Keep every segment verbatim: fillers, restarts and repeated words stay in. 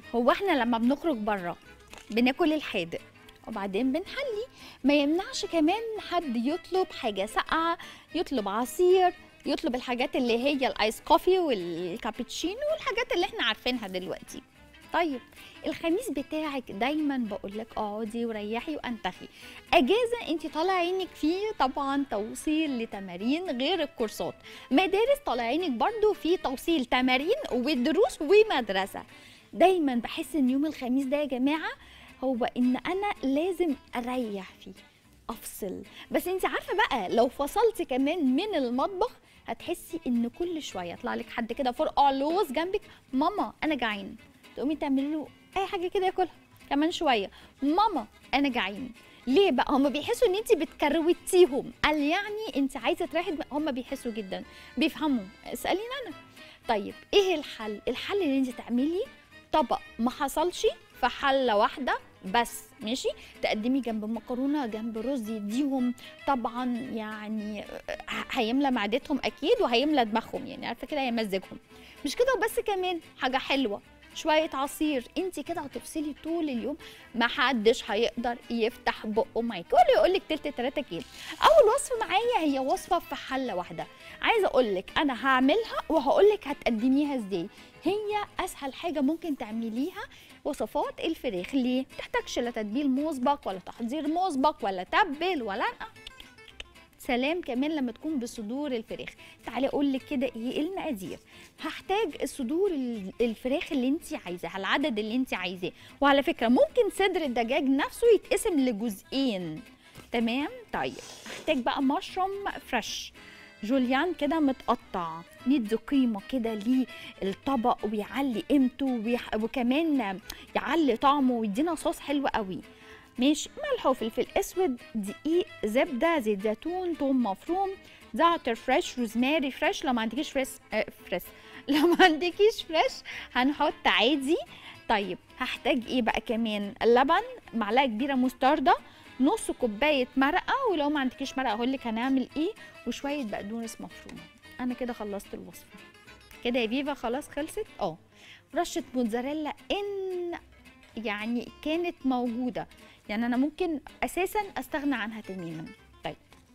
هو احنا لما بنخرج بره بناكل الحادق وبعدين بنحلي، ما يمنعش كمان حد يطلب حاجه ساقعه، يطلب عصير، يطلب الحاجات اللي هي الايس كوفي والكابتشينو والحاجات اللي احنا عارفينها دلوقتي. طيب الخميس بتاعك دايما بقول لك اقعدي وريحي وانتخي. اجازه انت طالع عينك فيه طبعا توصيل لتمارين غير الكورسات، مدارس طالع عينك برضو في توصيل تمارين ودروس ومدرسه. دايما بحس ان يوم الخميس ده يا جماعه هو ان انا لازم اريح فيه، افصل. بس انت عارفه بقى لو فصلتي كمان من المطبخ هتحسي ان كل شويه يطلع لك حد كده فرقع لوز جنبك، ماما انا جعان، تقومي تعملي له اي حاجه كده ياكلها. كمان شويه ماما انا جعان. ليه بقى؟ هم بيحسوا ان انت بتكروتيهم، قال يعني انت عايزه تريحي. هم بيحسوا جدا، بيفهموا. اساليني انا. طيب ايه الحل؟ الحل ان انت تعملي طبق ما حصلش في حله واحده بس، ماشي؟ تقدمي جنب مكرونه جنب رز، يديهم طبعا يعني هيملى معدتهم اكيد وهيملى دماغهم، يعني عارفه كده هيمزجهم. مش كده وبس، كمان حاجه حلوه شويه عصير. انت كده هتفصلي طول اليوم، ما حدش هيقدر يفتح بقه معاكي ولا يقول لك تلت تلاته كيلو. اول وصفه معايا هي وصفه في حله واحده، عايزه اقول لك انا هعملها وهقول لك هتقدميها ازاي. هي اسهل حاجه ممكن تعمليها وصفات الفراخ. ليه؟ ما تحتاجش لا تتبيل مسبق ولا تحضير مسبق ولا تبل ولا سلام. كمان لما تكون بصدور الفراخ. تعالي اقول لك كده ايه المقادير. هحتاج صدور الفراخ اللي انت عايزاها، العدد اللي انت عايزاه. وعلى فكره ممكن صدر الدجاج نفسه يتقسم لجزئين، تمام؟ طيب هحتاج بقى مشروم فريش جوليان كده متقطع، ندي قيمه كده للطبق ويعلي قيمته ويح... وكمان يعلي طعمه ويدينا صوص حلو قوي. ماشي، ملح وفلفل اسود، دقيق، زبده، زيت زيتون، ثوم مفروم، زعتر فريش، روزماري فريش. لو ما عندكيش فريش آه فريش لو ما عندكيش فريش هنحط عادي. طيب هحتاج ايه بقى كمان؟ اللبن، معلقه كبيره مستردة، نص كوبايه مرقه، ولو ما عندكيش مرقه هقول لك هنعمل ايه، وشويه بقدونس مفرومه. انا كده خلصت الوصفه كده يا فيفا، خلاص خلصت. اه رشه موتزاريلا ان يعني كانت موجوده، يعني انا ممكن اساسا استغنى عنها تماما. طيب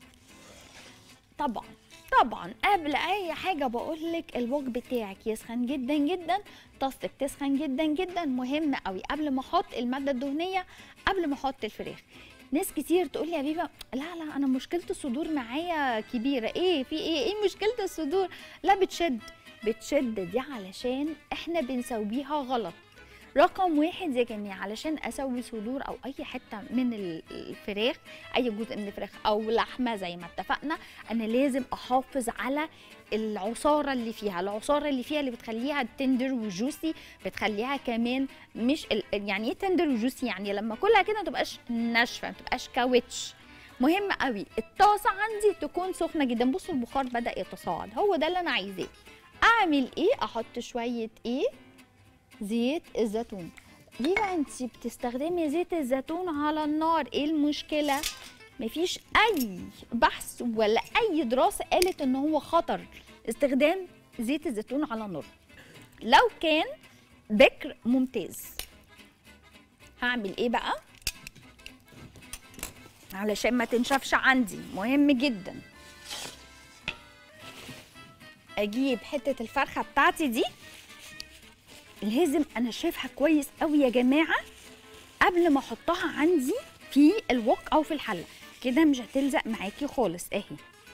طبعا طبعا قبل اي حاجه بقول لك الوك بتاعك يسخن جدا جدا، طاستك تسخن جدا جدا. مهم قوي قبل ما احط الماده الدهنيه، قبل ما احط الفراخ. ناس كتير تقول لي يا بيبا لا لا انا مشكله الصدور معايا كبيره. ايه في ايه؟ ايه مشكله الصدور؟ لا بتشد بتشد دي علشان احنا بنسويها غلط. رقم واحد يا جماعه، علشان اسوي صدور او اي حته من الفراخ، اي جزء من الفراخ او لحمه زي ما اتفقنا، انا لازم احافظ على العصاره اللي فيها. العصاره اللي فيها اللي بتخليها تندر وجوسي، بتخليها كمان مش ال... يعني ايه تندر وجوسي؟ يعني لما كلها كده ما تبقاش ناشفه، ما تبقاش كاوتش. مهم قوي الطاسه عندي تكون سخنه جدا. بصوا البخار بدا يتصاعد، هو ده اللي انا عايزاه. اعمل ايه؟ احط شويه ايه؟ زيت الزيتون. ليه بقى انت بتستخدمي زيت الزيتون على النار؟ ايه المشكله؟ مفيش اي بحث ولا اي دراسه قالت ان هو خطر استخدام زيت الزيتون على النار. لو كان بكر ممتاز. هعمل ايه بقى علشان ما تنشفش عندي؟ مهم جدا اجيب حته الفرخه بتاعتي دي، لازم انشفها كويس قوي يا جماعه قبل ما احطها عندي في الوك او في الحله، كده مش هتلزق معاكي خالص. اهي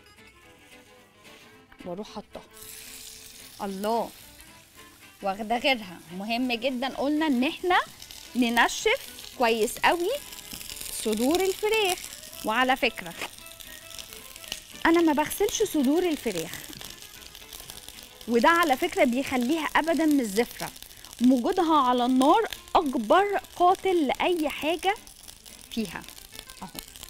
واروح حطها. الله، واخده غيرها. مهم جدا قلنا ان احنا ننشف كويس قوي صدور الفراخ. وعلى فكره انا ما بغسلش صدور الفراخ، وده على فكره بيخليها ابدا مش زفره. وجودها على النار اكبر قاتل لاي حاجه فيها. اهو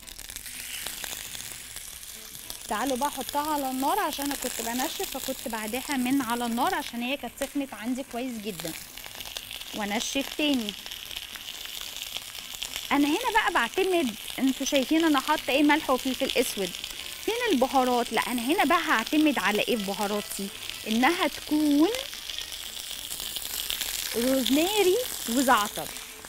تعالوا بقى احطها على النار عشان انا كنت بنشف، فكنت بعدها من على النار عشان هي كانت سخنت عندي كويس جدا. وانشف تاني. انا هنا بقى بعتمد، انتوا شايفين انا حاطه ايه؟ ملح وفلفل اسود. فين البهارات؟ لا انا هنا بقى هعتمد على ايه في بهاراتي؟ انها تكون روزماري وزعتر.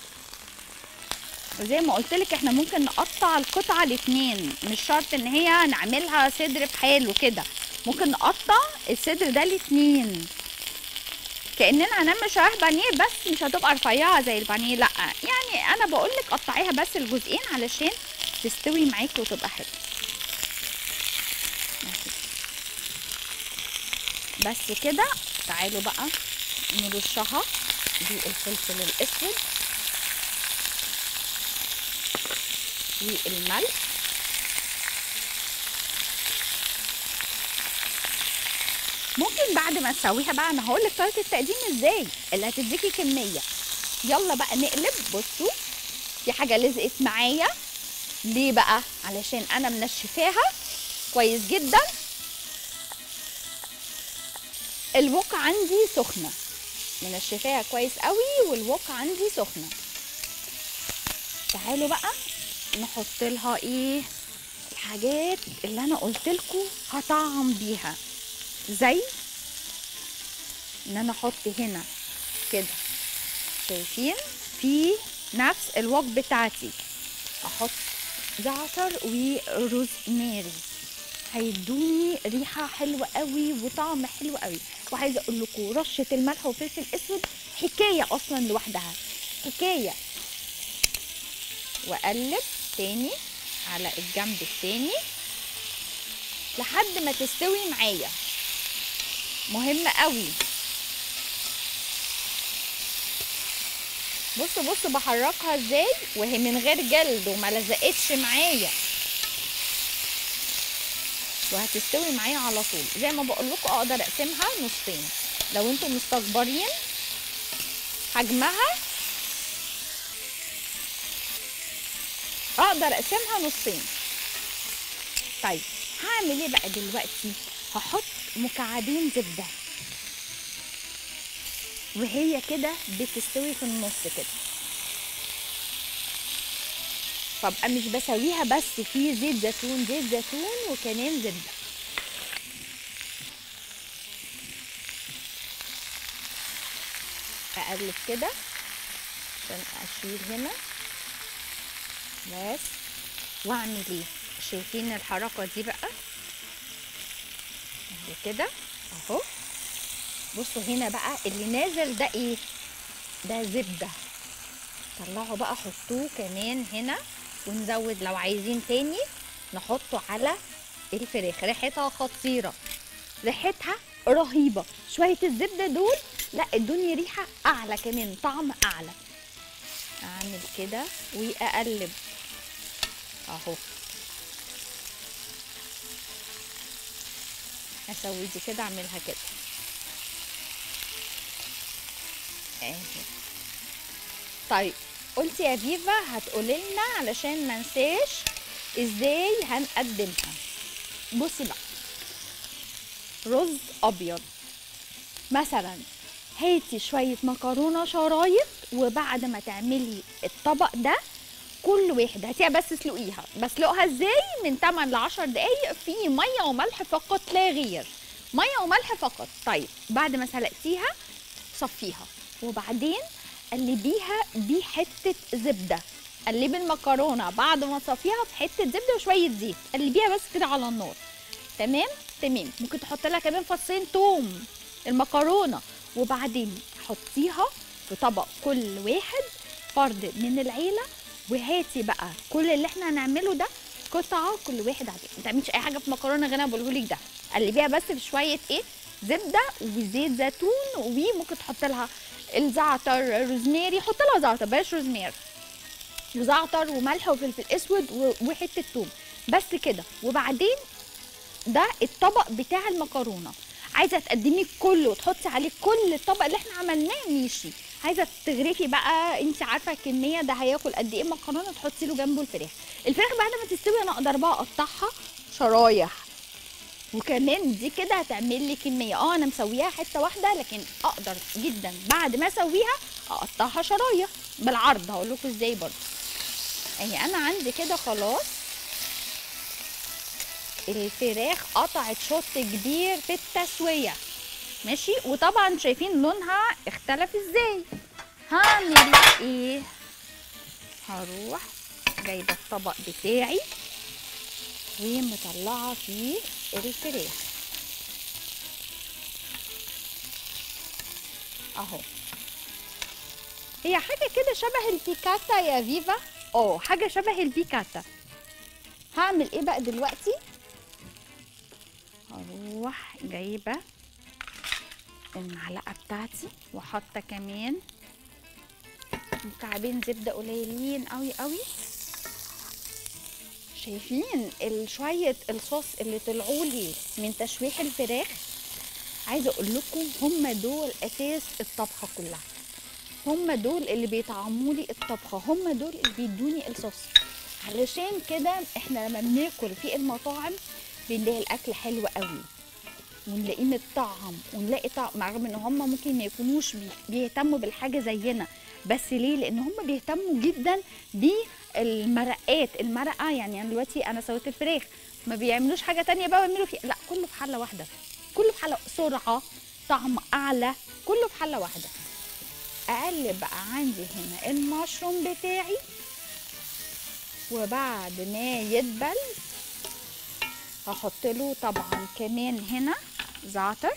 وزي ما قلت لك احنا ممكن نقطع القطعه لاتنين، مش شرط ان هي نعملها صدر بحاله كده، ممكن نقطع الصدر ده لاتنين كاننا هنعمل شرايح بانيه، بس مش هتبقى رفيعه زي البانيه، لا يعني انا بقول لك قطعيها بس الجزئين علشان تستوي معاكي وتبقى حلوه. بس كده. تعالوا بقى نرشها بالفلفل الاسود والملح. ممكن بعد ما تسويها بقى، انا هقول لك طريقه التقديم ازاي اللي هتديكي كميه. يلا بقى نقلب. بصوا في حاجه لزقت معايا، ليه بقى؟ علشان انا منشفاها كويس جدا. الوك عندي سخنه، منشفاها كويس قوي والوك عندي سخنه. تعالوا بقى نحط لها ايه الحاجات اللي انا قلت لكم هطعم بيها، زي ان انا احط هنا كده، شايفين في نفس الوك بتاعتي احط زعتر وروزماري، هيدوني ريحه حلوه قوي وطعم حلو قوي. وعايزه اقول لكم رشه الملح والفلفل الاسود حكايه اصلا لوحدها، حكايه. واقلب تاني على الجنب التاني لحد ما تستوي معايا، مهم قوي. بصوا بصوا بحركها ازاي وهي من غير جلد وما لزقتش معايا، وهتستوي معايا على طول. زي ما بقول لكم اقدر اقسمها نصين لو انتم مستكبرين حجمها، اقدر اقسمها نصين. طيب هعمل ايه بقى دلوقتي؟ هحط مكعبين زبده وهي كده بتستوي في النص كده، فابقى مش بسويها بس في زيت زيتون، زيت زيتون وكمان زبده. اقلب كده عشان اشيل هنا بس. واعمل ايه؟ شايفين الحركه دي بقى كده اهو. بصوا هنا بقى اللي نازل ده ايه؟ ده زبده. طلعوا بقى حطوه كمان هنا، ونزود لو عايزين تاني نحطه على الفراخ. ريحتها خطيره، ريحتها رهيبه. شويه الزبده دول لا ادوني ريحه اعلى كمان، طعم اعلى. اعمل كده واقلب اهو. اسوي دي كده، اعملها كده اهي. طيب قلت يا فيفا هتقولي لنا علشان ما انساش ازاي هنقدمها. بصي بقى، رز ابيض مثلا، هاتي شويه مكرونه شرايط، وبعد ما تعملي الطبق ده كل واحده هاتيها بس اسلقيها. بسلقها ازاي؟ من تمن ل عشر دقايق في ميه وملح فقط لا غير، ميه وملح فقط. طيب بعد ما سلقتيها صفيها، وبعدين قلبيها بحته زبده. قلبي المكرونه بعد ما تصفيها بحته زبده وشويه زيت، قلبيها بس كده على النار. تمام تمام. ممكن تحط لها كمان فصين توم المكرونه، وبعدين حطيها في طبق كل واحد فرد من العيله. وهاتي بقى كل اللي احنا هنعمله ده قطعه كل واحد عادي، ما تعمليش اي حاجه في مكرونه غير انا بقوله لك ده. قلبيها بس بشويه ايه، زبده وزيت زيتون، وممكن تحط لها الزعتر، روزماري، حط لها زعتر بلاش روزماري، وزعتر وملح وفلفل اسود وحته توم بس كده. وبعدين ده الطبق بتاع المكرونه. عايزه تقدمي كله وتحطي عليه كل الطبق اللي احنا عملناه ماشي. عايزه تغرفي بقى، انت عارفه الكميه ده هياكل قد ايه مكرونه، تحطي له جنبه الفراخ. الفراخ بعد ما تستوي انا اقدر بقى اقطعها شرايح، وكمان دي كده هتعمل لي كميه. اه انا مسويها حته واحده، لكن اقدر جدا بعد ما اسويها اقطعها شرايح بالعرض. هقول لكم ازاي برضه. اهي انا عندي كده خلاص الفراخ قطعت شوط كبير في التسويه. ماشي. وطبعا شايفين لونها اختلف ازاي. هعمل ايه؟ هروح جايبه الطبق بتاعي ومطلعه فيه الفراخ اهو. هي حاجه كده شبه البيكاتا يا فيفا. اه حاجه شبه البيكاتا. هعمل ايه بقى دلوقتي؟ هروح جايبه المعلقه بتاعتي وحاطه كمان مكعبين زبده قليلين قوي قوي. شايفين شويه الصوص اللي طلعوا لي من تشويح الفراخ؟ عايزه اقول لكم هم دول اساس الطبخه كلها، هم دول اللي بيطعموا لي الطبخه، هم دول اللي بيدوني الصوص. علشان كده احنا لما بناكل في المطاعم بنلاقي الاكل حلو قوي ونلاقيه متطعم ونلاقي طعم، مع رغم ان هم ممكن ما يكونوش بيهتموا بالحاجه زينا. بس ليه؟ لان هم بيهتموا جدا بالمرقات. المرقه يعني انا دلوقتي انا سويت الفراخ، ما بيعملوش حاجه تانية بقى ويعملوا فيه، لا كله في حله واحده، كله في حله، سرعه، طعم اعلى، كله في حله واحده. اقلب بقى عندي هنا المشروم بتاعي، وبعد ما يدبل هحط له طبعا كمان هنا زعتر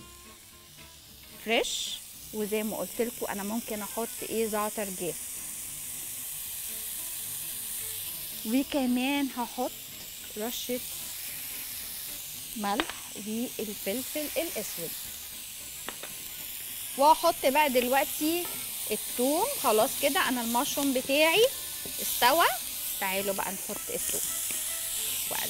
فريش، وزي ما قلت لكم انا ممكن احط ايه زعتر جاف، وكمان هحط رشه ملح والفلفل الاسود، واحط بقى دلوقتي الثوم. خلاص كده انا المشروم بتاعي استوى. تعالوا بقى نحط الثوم واقلب.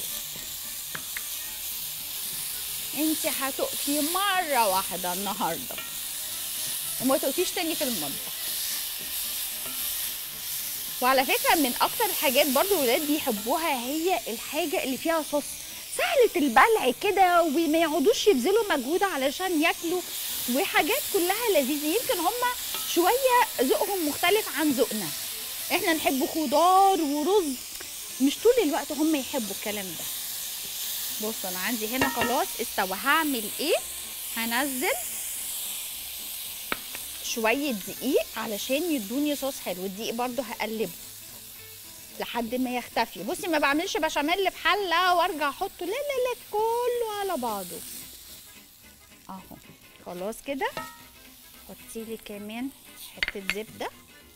انت هتقفي مره واحده النهارده وما تقفيش تاني في المطبخ. وعلى فكره من اكتر الحاجات برضو الولاد بيحبوها هي الحاجه اللي فيها صوص، سهله البلع كده وما يقعدوش يبذلوا مجهود علشان ياكلوا، وحاجات كلها لذيذه. يمكن هم شويه ذوقهم مختلف عن ذوقنا، احنا نحب خضار ورز، مش طول الوقت هم يحبوا الكلام ده. بصوا انا عندي هنا خلاص استوى. هعمل ايه؟ هنزل شويه دقيق علشان يدوني صوص حلو. الدقيق برضو هقلبه لحد ما يختفي. بصي ما بعملش بشاميل في حله وارجع احطه، لا لا لا، كله على بعضه اهو. خلاص كده حطي لي كمان حته زبده.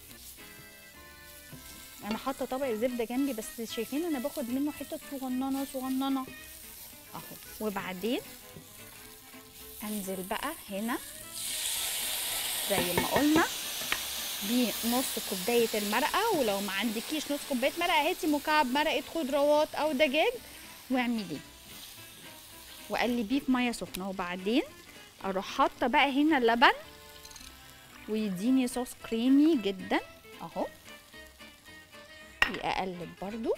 انا حاطه طبق زبده جنبي بس شايفين انا باخد منه حته صغننه صغننه اهو. وبعدين انزل بقى هنا زي ما قلنا بنص كوبايه المرقه، ولو ما عندكيش نص كوبايه مرقه هاتي مكعب مرقه خضروات او دجاج واعمليه وقلبيه في ميه سخنه. وبعدين اروح حاطه بقى هنا اللبن ويديني صوص كريمي جدا اهو. اقلب برضو،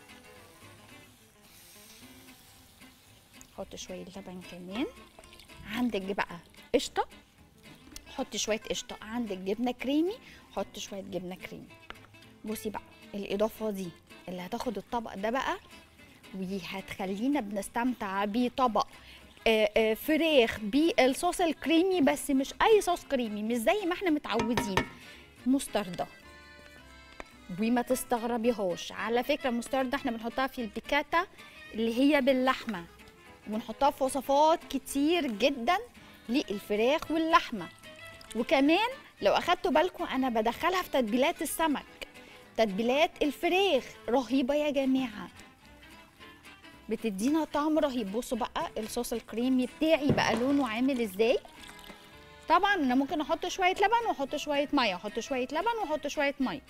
احط شويه لبن كمان. عندك بقى قشطه حطي شويه قشطه، عندك جبنه كريمي حطي شويه جبنه كريمي. بصي بقى الاضافه دي اللي هتاخد الطبق ده بقى وهتخلينا بنستمتع بطبق آه آه فراخ بالصوص الكريمي، بس مش اي صوص كريمي، مش زي ما احنا متعودين، مستردة. وما تستغربيهاش على فكره المستردة احنا بنحطها في البيكاتا اللي هي باللحمه، ونحطها في وصفات كتير جدا للفراخ واللحمه. وكمان لو اخدتوا بالكم انا بدخلها في تتبيلات السمك، تتبيلات الفراخ رهيبه يا جماعه، بتدينا طعم رهيب. بصوا بقى الصوص الكريمي بتاعي بقى لونه عامل ازاي. طبعا انا ممكن احط شويه لبن واحط شويه ميه، احط شويه لبن واحط شويه ميه،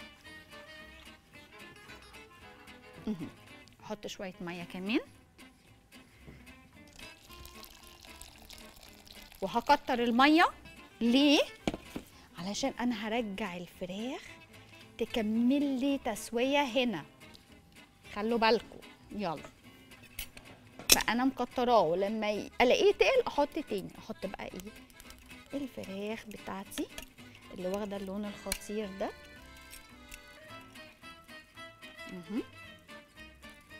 احط شويه ميه كمان، وهكتر الميه. ليه؟ علشان انا هرجع الفراخ تكمل لي تسويه هنا، خلوا بالكم. يلا فانا مكتراه، ولما الاقيه تقل احط تاني. احط بقى ايه الفراخ بتاعتي اللي واخده اللون الخطير ده اها،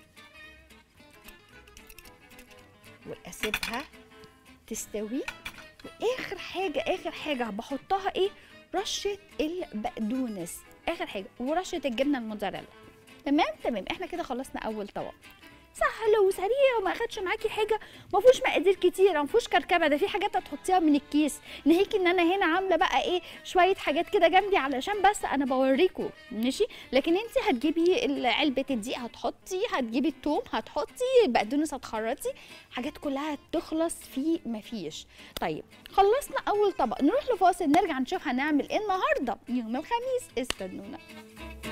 واسيبها تستوي واخر حاجه اخر حاجه بحطها ايه؟ رشه البقدونس اخر حاجه، ورشه الجبنه الموتزاريلا. تمام تمام. احنا كده خلصنا اول طبق، سهل وسريع وما اخدش معاكي حاجه، ما فيهوش مقادير كتيره، ما فيهوش كركبه، ده في حاجات هتحطيها من الكيس، ناهيك ان انا هنا عامله بقى ايه شويه حاجات كده جنبي علشان بس انا بوريكم ماشي. لكن انت هتجيبي علبه الدقيق هتحطي، هتجيبي الثوم هتحطي، بقدونس هتخرطي، حاجات كلها هتخلص في مفيش. طيب خلصنا اول طبق، نروح لفاصل نرجع نشوف هنعمل ايه النهارده يوم الخميس، استنونا.